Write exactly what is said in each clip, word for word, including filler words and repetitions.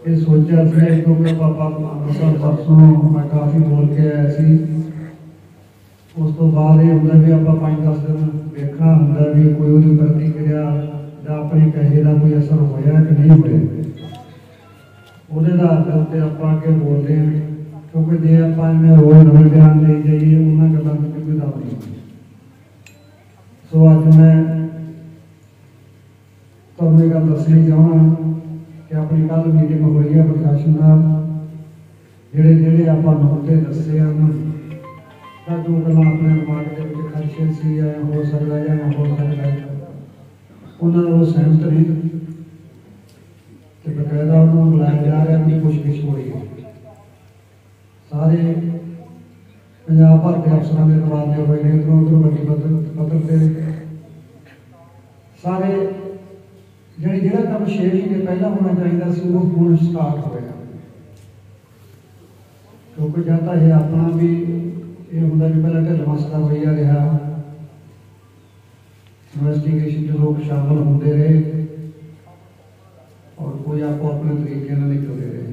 ये सोचा था क्योंकि पापा अमृतसर परसों मैं काफ़ी बोल के आया सी। उस तो बाद ये होंगे भी आप पाँच दस दिन देखना होंगे भी कोई वो प्रतिक्रिया या अपने कहे का कोई असर होया कि नहीं होया ਉਹਦੇ आधार के उत्ते आपां अगे बोलते हैं क्योंकि जे आपां इन्हें रोज़ नवे बयान ले जाइए उन्होंने गल्लां की कोई दाव नहीं। सो अज मैं तुहानूं ये गल दसनी चाहना कि अपनी कल मीटिंग हुई है प्रशासन नाल जिहड़े जिहड़े आपां नुकते दस्से हैं तां जो गल्लां अपने दिमाग दे विच खदशे सी या हो सकदा या ना हो सकदा उन्हां नाल सहमत नहीं तो बकायदा उन्होंने बुलाया जा रहा अपनी पुछगिछ हो रही है। सारे पंजाब भर के अफसरों के तबादले हुए हैं इधरों उधरों बड़ी पद्धर से सारे जी जो काम छे महीने पहला होना चाहिए वो हूँ स्टार्ट होया क्योंकि जब तक यह अपना भी ये होंगे भी पहले ढिल मसला हो रहा इन्वेस्टिगेशन लोग शामिल होते रहे और कोई आपको अपने तरीके से निकलते रहे।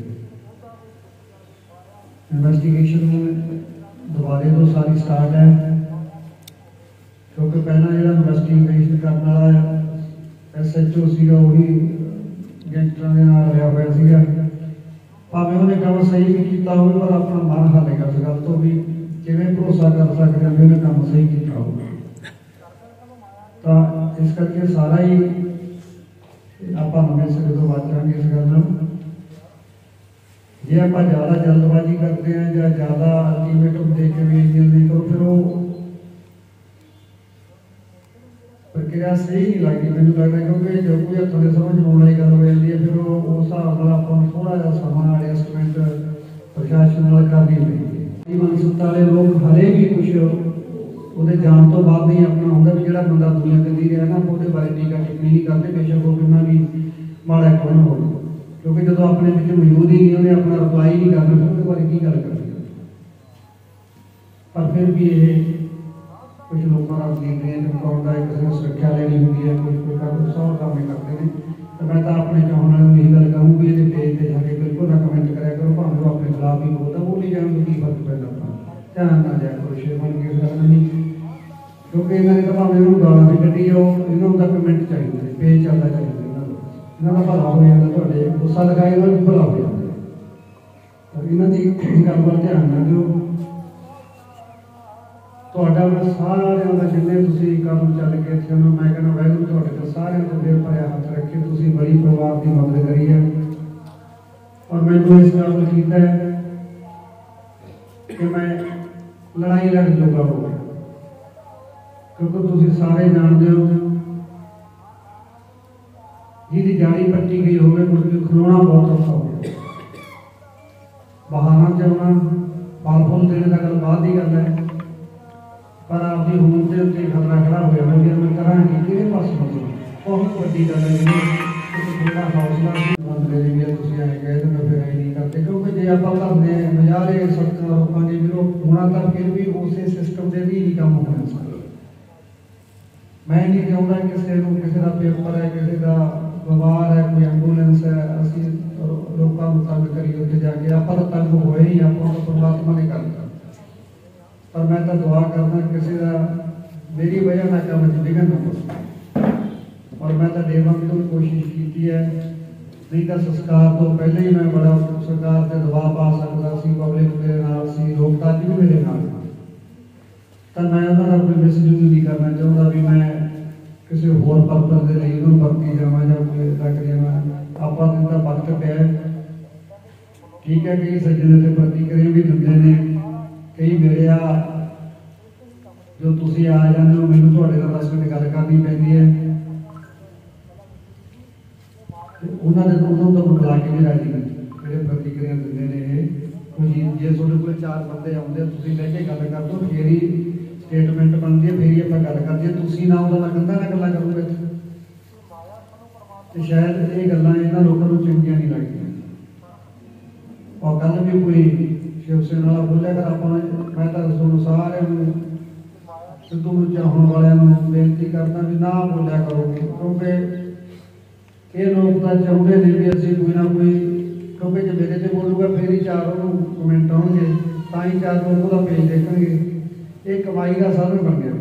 इन्वेस्टिगेशन दोबारे तो सारी स्टार्ट है क्योंकि पहला जो इन्वेस्टिगेशन करने वाला एस एच ओ सी वही गैंगस्टर के नाल रहा हुआ सीगा भावें उन्हें काम सही भी किया हो पर अपना मन हालेगा इस गल तो भी किवें भरोसा कर सकते हैं भी उन्हें काम सही किया होगा। तो इस करके सारा ही आप हमेशा जो बचाएंगे इस गल जे आप ज़्यादा जल्दबाजी करते हैं या ज़्यादा अल्टीमेटम दे के भी नहीं करो फिर वो प्रक्रिया सही नहीं लगती मैं लगता क्योंकि जो कोई थोड़े समझ आने वाली गल हो जाती है फिर वो उस हिसाब से आप थोड़ा जहा समा एडजस्टमेंट प्रशासन वाला करनी पड़ेगी। मानसिकता वाले लोग हले भी कुछ ਉਹਦੇ जान तो बाद नहीं अपना होंगे भी जो बंदा दुनिया कदी रहा ना वो बारे टीका टिप्पणी नहीं करते बेशक वो कितना भी माड़ा क्यों ना हो क्योंकि जो अपने पिछले मौजूद ही नहीं उन्हें अपना रिप्लाई नहीं करना फिर उसके बारे की गल करनी। पर फिर भी ये कुछ लोगों का देख रहे हैं चमकाउन का किसी ने सुरक्षा लेनी होती है कुछ कोई कर सौ काम करते हैं। तो मैं तो अपने चाहने वालों यही गल कहूँगी ये पेज पर जाके बिल्कुल ना कमेंट कराया करो भावें अपने खिलाफ ही बोलता बोली जाए तो की फर्क पैदा ध्यान ना जाए करो शेर बन के गल नहीं क्योंकि इन्होंने तो भावें उन्होंने गाला भी कटी हो इन्होंने तो कमेंट चाहिए पेज चलता चाहिए इन्हों का भला हो जाता थोड़े गुस्सा लगाए इन्होंने भला हो जाता इन्हों की गल पर ध्यान ना दिओ। ਤੁਹਾਡਾ ਮੈਂ ਸਾਰਿਆਂ ਦਾ ਜਿੰਨੇ ਤੁਸੀਂ ਕੰਮ ਚੱਲ ਕੇ ਇੱਥੇ ਨੂੰ ਮੈਂ ਕਹਿੰਦਾ ਵਾਹਿਗੁਰੂ ਤੁਹਾਡੇ ਤੇ ਸਾਰਿਆਂ ਤੇ ਮੇਰ ਭਰਿਆ ਹੱਥ ਰੱਖੇ ਤੁਸੀਂ ਬੜੀ ਪਰਿਵਾਰ ਦੀ ਮਦਦ ਕਰੀ ਹੈ ਔਰ ਮੈਨੂੰ ਇਸ ਕਾਬਿਲ ਕੀਤਾ ਹੈ कि मैं लड़ाई लड़ चुका हो क्योंकि तुम सारे जानते हो जिसकी जाड़ी पट्टी गई होवे मुड़ के खलोना बहुत औखा हो गया बहाना चलना बाल फुल देने का गल बाद की गल है पर आपकी होम के उत्ते खतरा खड़ा हो गया मैं करा कि कि पास बहुत बड़ी गल है थोड़ा हौसला बंदे लिए तुम आए गए तो मैं फिर आई नहीं करते क्योंकि जे आप करते नज़ारे सड़क रोकांगे फिर होना तो फिर भी उस सिस्टम से भी नहीं काम होना सकता। मैं नहीं चाहता किसी को किसी का पेपर है किसी का बीमार है कोई एंबूलेंस है असं लोगों को तंग करिए उत्ते जाके आप तो तंग होए ही आप परमात्मा ने करता पर मैं तो दुआ करना किसी का मेरी वजह ना काम विघन ना पड़े और मैं तो देवन तो कोशिश की है नहीं तो संस्कार तो पहले ही मैं बड़ा सरकार से दबाव पा सकता सी पब्लिक मेरे नाल सी लोकतांत्रिक भी मेरे नाल तो मैं उन्होंने कोई मिसयूज नहीं करना चाहता भी मैं किसी होर पर्पज के लिए उन्होंने बरती जावा या कोई इदा करी जावा आप इनका वक्त पे ठीक है कई सज्जन से प्रतिक्रिया भी दिंदे ने कई मेरे आ जो तुसी आ जाते हो मैनूं तुहाडे नाल दस मिनट गल करनी पैंदी है उन्होंने उन्होंने तो बुला के भी राजी नहीं जो प्रतिक्रिया देंगे ने कोई जे थोड़े कोई चार बंदे आते तुम लैके गल कर दो फिर ही स्टेटमेंट बनती है फिर ही आप गल करते हैं तुम ना उन्होंने कंधा ना गल्लां करोगे तो शायद ये गल्लां इन्हां लोगों को चंगियां नहीं लगदियां और कल भी कोई शिवसेना वाला बोलिया कर आप मैं तो तुहानूं सारिआं सिद्धू चाहण वालिआं बेनती करदा भी ना बोलिया करो क्योंकि ये लोग तो चाहते हैं भी असं कोई ना कोई ਕਿਉਂਕਿ ਜੇ ਮੇਰੇ ਤੇ ਬੋਲੂਗਾ ਫਿਰ ਹੀ ਚਾਰ ਉਹਨੂੰ ਕਮੈਂਟ ਆਉਣਗੇ, ਤਾਂ ਹੀ ਚਾਰ ਲੋਕ ਉਹਦਾ ਪੇਜ ਦੇਖਣਗੇ। ਇਹ ਕਮਾਈ ਦਾ ਸਾਧਨ ਬਣ ਗਿਆ,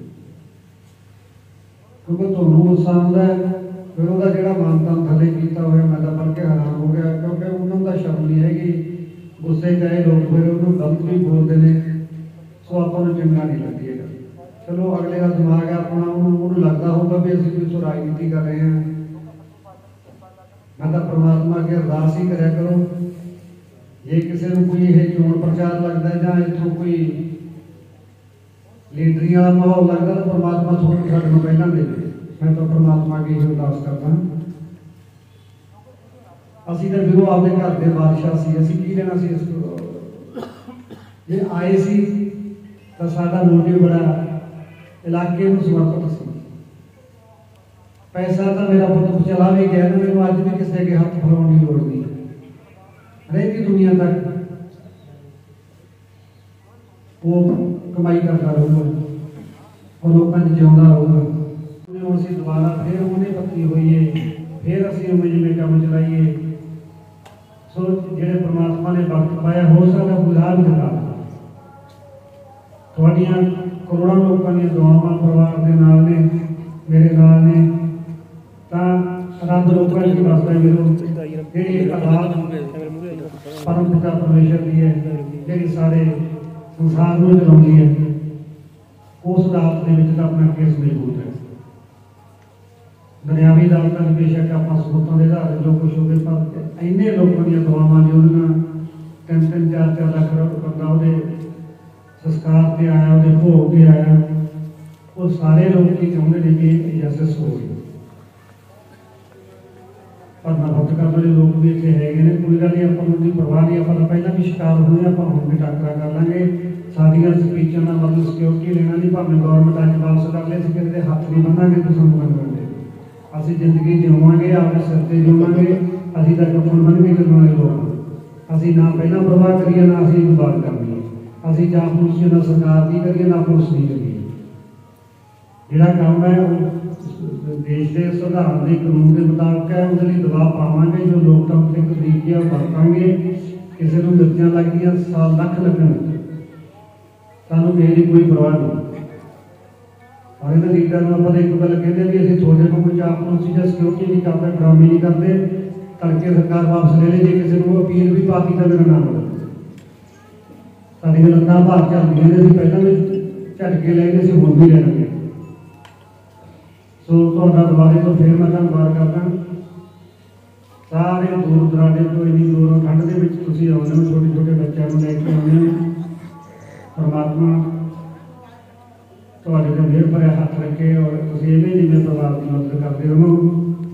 ਕਿਉਂਕਿ ਤੁਹਾਨੂੰ ਗੁੱਸਾ ਆਉਂਦਾ ਫਿਰ ਉਹਦਾ ਜਿਹੜਾ ਮਨ ਤਨ ਥੱਲੇ ਕੀਤਾ ਹੋਇਆ ਮੈਂ ਤਾਂ ਪੜ੍ਹ ਕੇ ਹੈਰਾਨ ਹੋ ਗਿਆ, ਕਿਉਂਕਿ ਉਹਨਾਂ ਦਾ ਸ਼ਰਮ ਨਹੀਂ ਹੈਗੀ। ਗੁੱਸੇ ਚਾਹੇ ਲੋਕ ਫਿਰ ਉਹਨੂੰ ਗਲਤ ਵੀ ਬੋਲਦੇ ਨੇ, ਸੋ ਆਪਾਂ ਨੂੰ ਚੰਗਾ ਨਹੀਂ ਲੱਗਦੀ ਹੈਗਾ। ਚਲੋ ਅਗਲੇ ਦਾ ਦਿਮਾਗ ਹੈ ਆਪਣਾ, ਉਹਨੂੰ ਉਹਨੂੰ ਲੱਗਦਾ ਹੋਊਗਾ ਵੀ ਅਸੀਂ ਕੋਈ ਰਾਜਨੀਤੀ ਕਰ ਰਹੇ ਹਾਂ। मैं तो परमात्मा अगे अरदास ही करा करो, जे किसी को कोई ये चोण प्रचार लगता है जां इत्थों कोई लीडरी वाला माहौल लगता तो परमात्मा थोड़ा साढ़े को पहला दे दे। मैं तो परमात्मा अगे ही अरदास करता। असी तो फिर आपके घर के बादशाह सी, असी की लेना सी इस जे आए सी तो साडा मोटिव बड़ा इलाके में समर्पित सी। पैसा तो मेरा पुत चला भी गया ना, मेरे अज भी किसी के हाथ फैलाने की लोड़ नहीं, रहेगी दुनिया तक वो कमाई करता रहूगा और लोगों को जिंदा रहूगा। असी दोबारा फिर उन्हें पत्ती हुई है, फिर असी उमें जिम्मे काम चलाइए। सो जेडे परमात्मा ने वक्त पाया हो सकता बुझा भी दिखा थोड़ियां करोड़ों लोगों की दुआवां परिवार के नाल ने, मेरे नाल ने, रब लोगों की वास्ता मेरो जी अदालत परम पिता परमेश्वर की है जी सारे संसार में चलाती है, उस अदालत के अपना केस मजबूत है। दुनियावी अदालत में बेशक आप सबूतों के आधार जो कुछ हो गए, पर इन्ने लोगों की दुआवां जो तीन तीन चार चार लाख बंदा वो संस्कार से आया, वो भोग से आया, वो सारे लोग की चाहते हैं कि जस्टिस हो गई। पर नफरत करने वाले लोग भी इतने है कोई गल नहीं, आप उनकी परवाह नहीं, आप पहला भी शिकार हुए, आप हम भी टाकरा कर लेंगे। सारिया स्पीचों का मतलब सिक्योरिटी लेना नहीं, भावें गौरमेंट अच वापस कर ले, किसी के हाथ नहीं बन्नांगे तो सानू बन देंगे। असीं जिंदगी जिवांगे, अपने सिर से जिवांगे, असीं तां कफन बन के चलने वाले लोग। असीं ना पहला परवाह करिए ना असीं बात करनी है, असीं चापलूसी ना सरकार की करिए ना पुलिस की करिए। जिहड़ा काम है देश के संविधान के कानून के मुताबिक है, उसके लिए दबाव पावांगे, जो लोकतांत्रिक तरीके वरतांगे। किसी को मिर्चियां लगदियां साल लख लगन, सानू किसी की कोई परवाह नहीं। और इन्हें लीडर आप एक गल कहते भी असं थोड़े को कोई चापलूसी या सिक्योरिटी नहीं करते, ड्रामे नहीं करते, तड़के सरकार वापस ले ले। किसी को अपील भी पाती तो मेरा नाम साड़ी लत्तां भार चलदियां ने, पहला भी झटके ले गए, हुण भी ले लेंगे। सो तो दोबारे तो फिर मैं धन्यवाद करता। सारे दूर दराडे तो इन्नी दूरों ठंड के आने हो, छोटे छोटे बच्चों को लैके आने हो। परमात्मा तो मेहर भरे हाथ रखे और तुम इवें जिम्मे परिवार की मदद करते रहो।